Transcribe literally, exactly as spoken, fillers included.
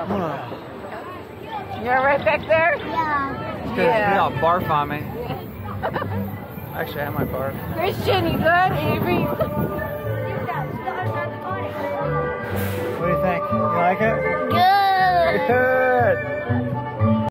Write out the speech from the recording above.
You're right back there? Yeah. It's yeah. Y'all barf on me. Actually, I have my barf. Christian, you good? Avery? What do you think? You like it?